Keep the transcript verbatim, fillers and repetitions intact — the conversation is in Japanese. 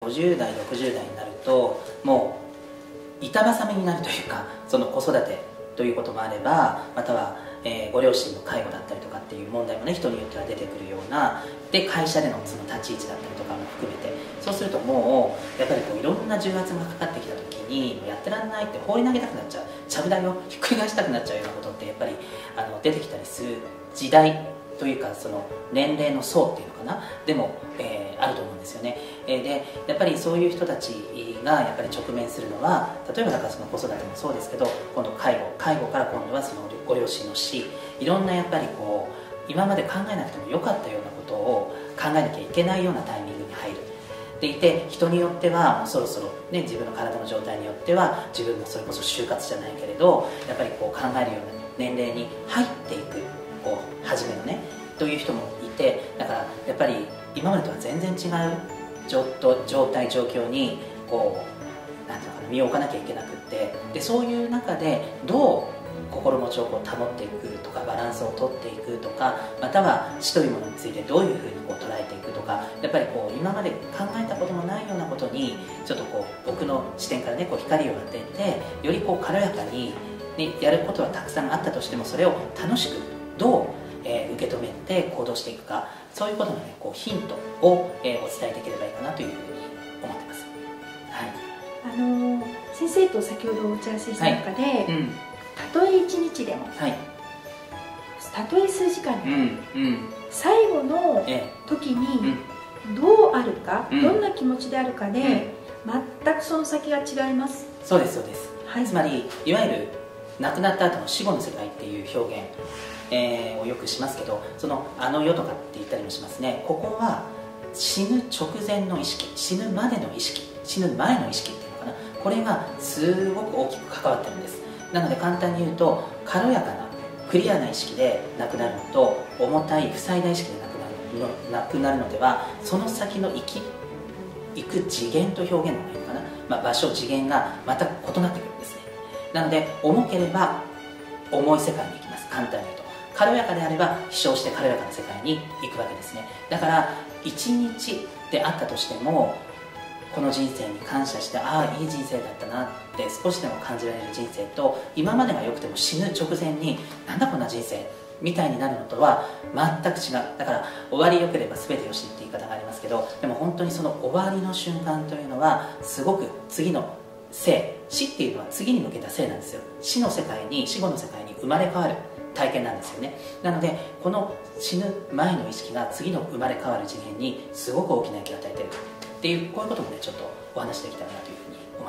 ごじゅうだいろくじゅうだいになるともう板挟みになるというか、その子育てということもあれば、または、えーご両親の介護だったりとかっていう問題もね、人によっては出てくるような、で会社でのその立ち位置だったりとかも含めて、そうするともうやっぱりこういろんな重圧がかかってきた時にやってらんないって放り投げたくなっちゃう、ちゃぶ台をひっくり返したくなっちゃうようなことってやっぱりあの出てきたりする時代というか、その年齢の層っていうのかな、でも、えーあると思うんですよね。えーでやっぱりそういう人たちがやっぱり直面するのは、例えばだからその子育てもそうですけど、今度介護介護から今度はそのご両親の死、いろんなやっぱりこう今まで考えなくてもよかったようなことを考えなきゃいけないようなタイミングに入るでいて、人によってはもうそろそろ、ね、自分の体の状態によっては自分もそれこそ就活じゃないけれどやっぱりこう考えるような年齢に入っていく、こう初めのねという人もいて、だからやっぱり今までとは全然違う状状態状況にこうなんていうのかな、身を置かなきゃいけなくって、でそういう中でどう心持ちをこう保っていくとか、バランスをとっていくとか、または死というものについてどういうふうにこう捉えていくとか、やっぱりこう今まで考えたこともないようなことにちょっとこう僕の視点からねこう光を当てて、よりこう軽やかに、ね、やることはたくさんあったとしても、それを楽しくどう、えー受け止めて行動していくか、そういうことの、ね、こうヒントを、えーお伝えできればいいかなというふうに思ってます。はい、 あのー先生と先ほどお打ち合わせした中で、 はい、うん、 たとえいちにちでも、 はい、 たとえ数時間でも、 うんうん、 最後のえ時にうんどうあるか、 うんどんな気持ちであるかで、全くその先が違います。 そうですそうです、 はい、 つまりいわゆる亡くなった後の死後の世界っていう表現、えーをよくしますけど、そのあの世とかって言ったりもしますね。ここは死ぬ直前の意識、死ぬまでの意識、死ぬ前の意識っていうのかな、これがすごく大きく関わってるんです。なので簡単に言うと、軽やかなクリアな意識で亡くなるのと、重たい塞いだ意識で亡くなるの亡くなるのでは、その先の生き行く次元と表現のがいいのかな、まあ、場所次元がまた異なってくるんですね。なので重ければ重い世界に行きます。簡単に言うと、軽やかであれば飛翔して軽やかな世界に行くわけですね。だから一日であったとしても、この人生に感謝して、ああいい人生だったなって少しでも感じられる人生と、今までが良くても死ぬ直前になんだこんな人生みたいになるのとは全く違う。だから終わり良ければ全てよしって言い方がありますけど、でも本当にその終わりの瞬間というのはすごく次の生、死っていうのは次に向けた生なんですよ。死の世界に、死後の世界に生まれ変わる体験なんですよね。なのでこの死ぬ前の意識が次の生まれ変わる次元にすごく大きな影響を与えているっていう、こういうこともねちょっとお話しできたらなというふうに思います。